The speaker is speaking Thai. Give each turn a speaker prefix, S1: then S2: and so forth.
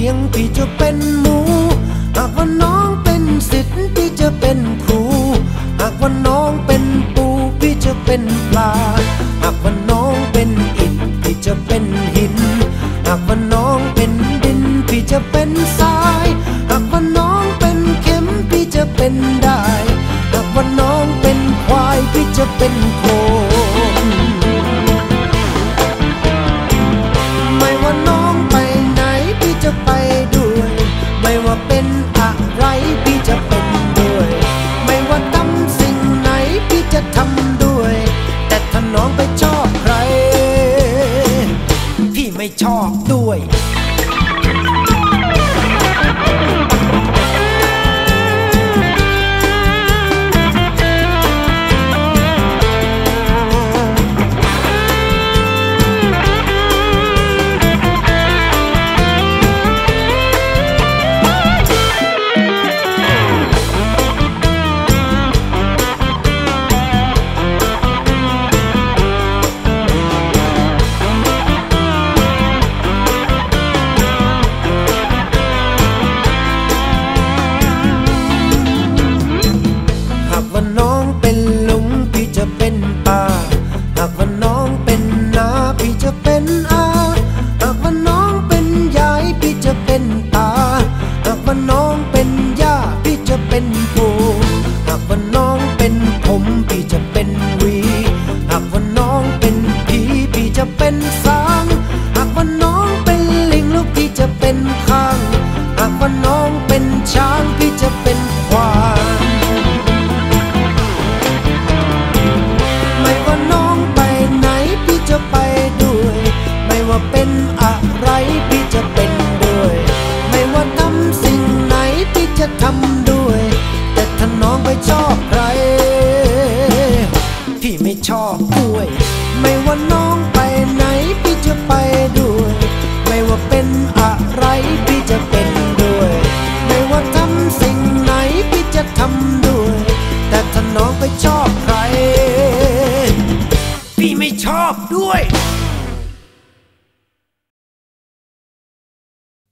S1: ยงพี่จะเป็นหมูหากว่าน้องเป็นศิษย์พี่จะเป็นครูหากว่าน้องเป็นปูพี่จะเป็นปลาหากว่าน้องเป็นอิฐพี่จะเป็นหินหากว่าน้องเป็นดินพี่จะเป็นทรายหากว่าน้องเป็นเข็มพี่จะเป็นได้หากว่าน้องเป็นควายพี่จะเป็นโคไม่ว่าน้องไปไหนพี่จะไปด้วยไม่ว่าเป็นอะไรพี่จะเป็นด้วยไม่ว่าทำสิ่งไหนพี่จะทำด้วยแต่ถ้าน้องไปชอบใครพี่ไม่ชอบด้วยชอบด้วยไม่ว่าน้องไป